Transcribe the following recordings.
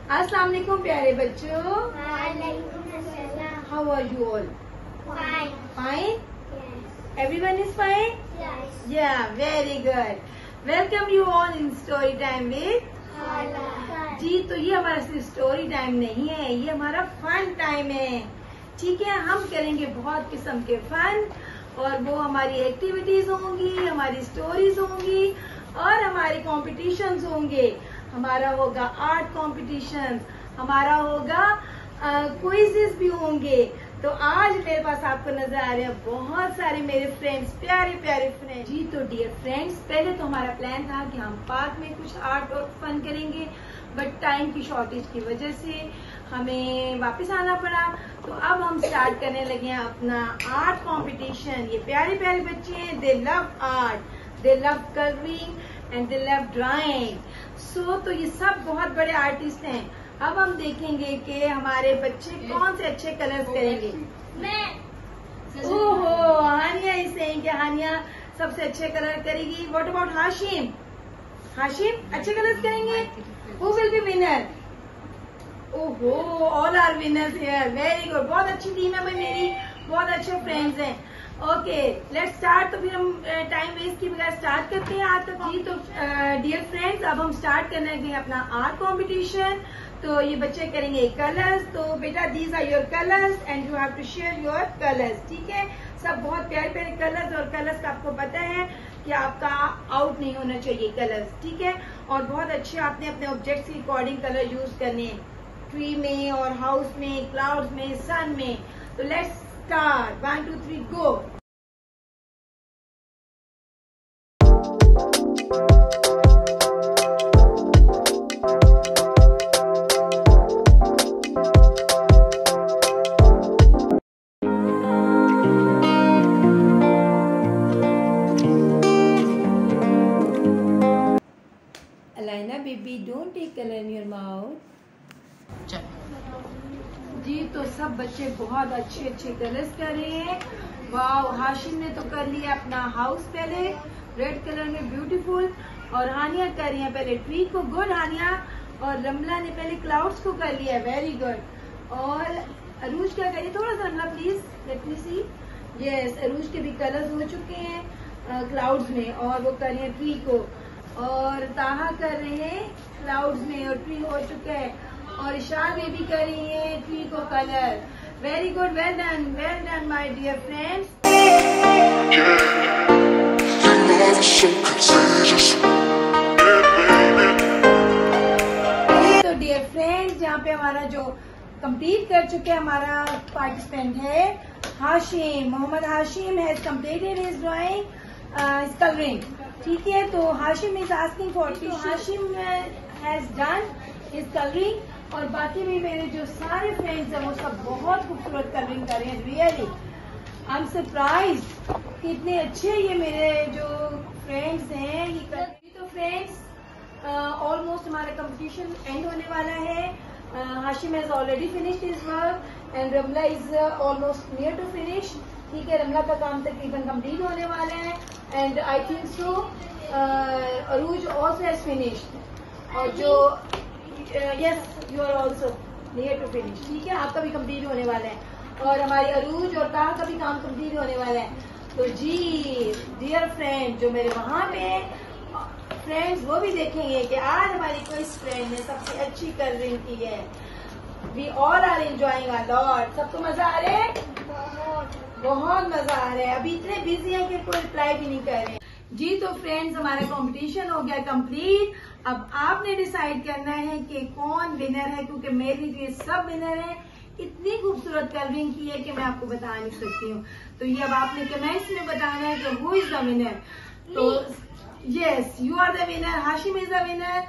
अस्सलाम वालेकुम प्यारे बच्चों। How are you all? Fine? Everyone is fine? Yes. Yeah, very good. Welcome you all in story time with जी। तो ये हमारा सिर्फ स्टोरी टाइम नहीं है, ये हमारा फन टाइम है। ठीक है, हम करेंगे बहुत किस्म के फन और वो हमारी एक्टिविटीज होंगी, हमारी स्टोरीज होंगी और हमारे कॉम्पिटिशन्स होंगे। हमारा होगा आर्ट कॉम्पिटिशन, हमारा होगा क्विज़ेस भी होंगे। तो आज मेरे पास आपको नजर आ रहे हैं बहुत सारे मेरे फ्रेंड्स, प्यारे प्यारे फ्रेंड्स। जी तो डियर फ्रेंड्स, पहले तो हमारा प्लान था कि हम पार्क में कुछ आर्ट और फन करेंगे, बट टाइम की शॉर्टेज की वजह से हमें वापस आना पड़ा। तो अब हम स्टार्ट करने लगे हैं अपना आर्ट कंपटीशन। ये प्यारे प्यारे बच्चे हैं, they love art, they love colouring and they love drawing. तो ये सब बहुत बड़े आर्टिस्ट हैं। अब हम देखेंगे कि हमारे बच्चे कौन से अच्छे कलर्स करेंगे। ओहो, हानिया इज सेइंग कि हानिया सबसे अच्छे कलर करेगी। What about Hashim? हाशिम अच्छे कलर्स करेंगे। Who will be winner? ओहो, all are winners here, very good. बहुत अच्छी टीम है भाई मेरी, बहुत अच्छे फ्रेंड्स हैं। Okay, let's start. तो फिर हम टाइम वेस्ट के बगैर स्टार्ट करते हैं आज तक। जी तो डियर फ्रेंड्स, अब हम स्टार्ट करने लगे अपना आर्ट कॉम्पिटिशन। तो ये बच्चे करेंगे कलर्स। तो बेटा these are your colours and you have to share your colours. ठीक है, सब बहुत प्यारे प्यारे कलर्स, और कलर्स का आपको पता है कि आपका आउट नहीं होना चाहिए कलर्स। ठीक है, और बहुत अच्छे आपने अपने ऑब्जेक्ट्स के अकॉर्डिंग कलर यूज करने हैं, ट्री में और हाउस में, क्लाउड्स में, सन में। तो let's start. 1 2 3 go. Alina baby, don't take color in your mouth. जी तो सब बच्चे बहुत अच्छे अच्छे कलर्स कर रहे हैं। वाओ, हाशिम ने तो कर लिया अपना हाउस पहले रेड कलर में, ब्यूटीफुल। और हानिया कर रही है पहले ट्री को, गुड हानिया। और रमला ने पहले क्लाउड्स को कर लिया, वेरी गुड। और अरूज क्या करिए, थोड़ा सा Ramla please, let me see. Yes, Arooj के भी कलर्स हो चुके हैं क्लाउड्स में, और वो कर रही है ट्री को। और ताहा कर रहे हैं क्लाउड्स में और ट्री हो चुका है। और इशार बेबी कर रही है ट्री को colour. Very good, well done my dear friends. तो डियर फ्रेंड्स, यहाँ पे हमारा जो कंप्लीट कर चुके हैं हमारा पार्टिसिपेंट है Hashim. Mohammad Hashim has completed his drawing, his colouring. ठीक है, तो Hashim is asking for tissue. Hashim has done his colouring, और बाकी भी मेरे जो सारे फ्रेंड्स हैं वो सब बहुत खूबसूरत कलरिंग कर रहे हैं। रियली आई एम सरप्राइज कि इतने अच्छे ये मेरे जो फ्रेंड्स हैं ये कर रहे हैं। तो फ्रेंड्स, ऑलमोस्ट हमारा कंपटीशन एंड होने वाला है। Hashim has already finished his work and Ramla is almost near to finish. ठीक है, रमला का काम तकरीबन कंप्लीट होने वाला है and I think so Arooj also has finished. और जो yes, you are also near to finish. ठीक है, आपका भी कंप्लीट होने वाला है और हमारी अरूज और ताहा का भी काम कंप्लीट होने वाला है। तो जी डियर फ्रेंड, जो मेरे वहां पे फ्रेंड्स वो भी देखेंगे कि आज हमारी कोई फ्रेंड ने सबसे अच्छी कलरिंग की है। We all are enjoying a lot. सबको मजा आ रहा है? बहुत मजा आ रहा है। अभी इतने बिजी है कि कोई रिप्लाई भी नहीं कर रहे। जी तो फ्रेंड्स, हमारा कंपटीशन हो गया कंप्लीट। अब आपने डिसाइड करना है कि कौन विनर है, क्योंकि मेरे लिए सब विनर है। इतनी खूबसूरत कलरिंग की है कि मैं आपको बता नहीं सकती हूँ। तो ये अब आपने कमेंट्स में बताना है कि हु इज द विनर। तो yes, you are the winner, Hashim is the winner,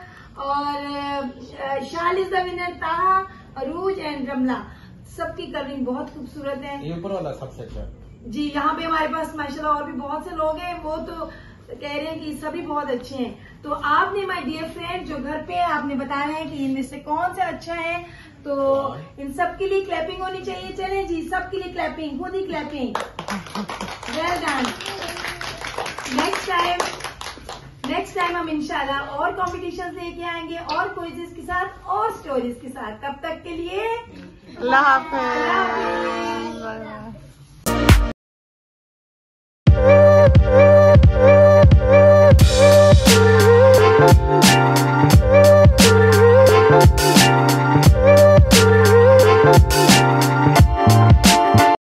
और शाल इज द विनर, ताहा, अरूज एंड रमला। सबकी कलरिंग बहुत खूबसूरत है। ये ऊपर वाला सबसे अच्छा जी। यहाँ पे हमारे पास माशाल्लाह और भी बहुत से लोग हैं, वो तो कह रहे हैं कि सभी बहुत अच्छे हैं। तो आपने माय डियर फ्रेंड जो घर पे आपने बताना है कि इनमें से कौन सा अच्छा है। तो इन सब के लिए क्लैपिंग होनी चाहिए। चलें जी, सबके लिए क्लैपिंग, खुद ही clapping. Well done. Next time हम इंशाल्लाह और कॉम्पिटिशन लेके आएंगे और क्विज़ेस के साथ और स्टोरीज के साथ। तब तक के लिए अल्लाह हाफ़िज़।